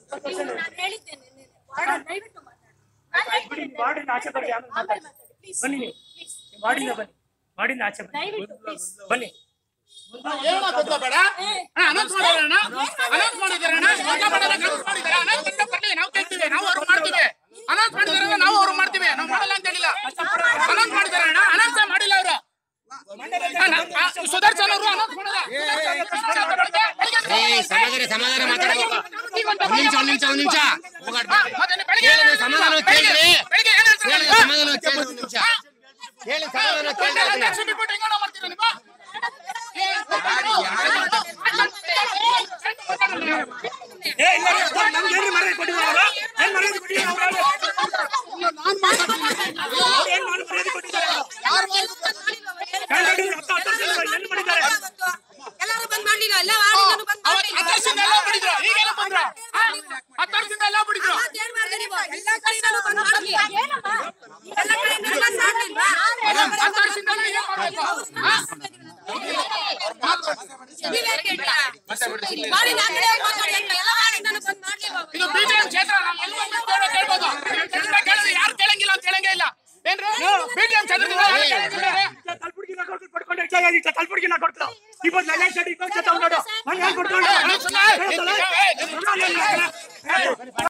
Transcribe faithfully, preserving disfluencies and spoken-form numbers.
ವಾರ್ಡಿನ ಆಚೆ ಬರ್ರಿ, ಬನ್ನಿ ನೀವು ವಾರ್ಡಿಂದ ಬನ್ನಿ, ವಾರ್ಡಿಂದ ಆಚೆ ಬನ್ನಿ ಬನ್ನಿ. ಏನು ಗೊತ್ತಾ ಬೇಡ ಅನೌನ್ಸ್ ಮಾಡಿದಾರಣ್ಣ, ಅನೌನ್ಸ್ ಮಾಡಿದಾರಣ್ಣ, ಅನೌನ್ಸ್ ಮಾಡಿದಾರೆ, ನಾವು ಕೇಳ್ತೀವಿ, ನಾವು ಅವ್ರು ಮಾಡ್ತೀವಿ. ಅನೌನ್ಸ್ ಮಾಡಿದಾರೆ, ನಾವು ಅವ್ರು ಮಾಡ್ತೀವಿ, ನಾವು ಮಾಡಲ್ಲ ಅಂತ ಹೇಳಿಲ್ಲ. ಅನೌನ್ಸ್ ಮಾಡಿದಾರಣ್ಣ, ಅನೌನ್ಸ್ ಮಾಡಿಲ್ಲ ಅವರು. ಸುದರ್ಶನ್ ಅವರು ಅನೌನ್ಸ್ ಮಾಡಿಲ್ಲ. ಸಮಾಧಾನ ಸಮಾಧಾನ ಮಾತಾಡಬೇಕು. ಒಂದ್ ನಿಮಿಷ ಒಂದ್ ನಿಮಿಷ ಒಂದ್ ನಿಮಿಷ ಸಮಾಧಾನ ಕೇಳ್ರಿ, ಸಮಾಧಾನ ಕೇಳಿ ಒಂದ್ ನಿಮಿಷ ಹೇಳಿ, ಸಮಾಧಾನ ಕೇಳ್ರಿ. ಎಲ್ಲರೂ ಬಂದ್ ಮಾಡ್ಲಿಲ್ಲ, ಎಲ್ಲ ಇದು ಬಿಜೆಪಿ ಕ್ಷೇತ್ರ, ಯಾರು ಕೇಳಂಗಿಲ್ಲ ಅಂತ ಹೇಳಂಗೇ ಇಲ್ಲ ಏನ್ರಿ? ಬಿಜೆಪಿ ಕ್ಷೇತ್ರದಿಂದ ಕಲ್ಪುರ್ಗಿ ನಾ ಕೊಡ್ತಾ ಇವತ್ತು ನನ್ನ ಸೈಡ್ ಇಪ್ಪತ್ತು